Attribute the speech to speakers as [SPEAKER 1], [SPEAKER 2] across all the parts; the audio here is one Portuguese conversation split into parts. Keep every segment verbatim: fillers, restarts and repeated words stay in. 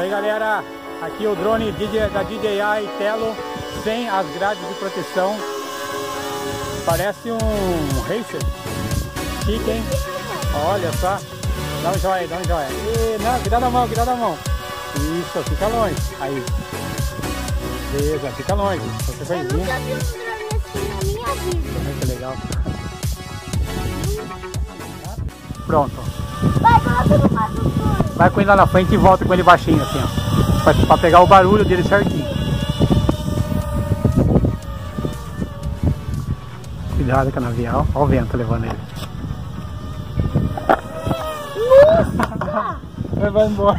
[SPEAKER 1] aí, galera, aqui o drone da D J I TELLO sem as grades de proteção. Parece um racer. Chique, hein? Olha só. Dá um joia, dá um joia. E, não, cuidado da mão, cuidado da mão. Isso, fica longe. Aí. Beleza, fica longe. Você vai vir. Eu nunca vi um drone assim na minha vida. Muito legal. Pronto.
[SPEAKER 2] Vai, coloca no mato.
[SPEAKER 1] Vai com ele lá na frente e volta com ele baixinho assim, ó. Pra, pra pegar o barulho dele certinho. Cuidado com a canavial. Olha o vento levando ele.
[SPEAKER 2] Nossa!
[SPEAKER 1] Vai, vai embora.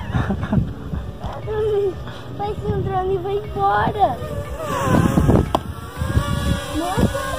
[SPEAKER 2] Vai ser um drone e vai embora. Nossa!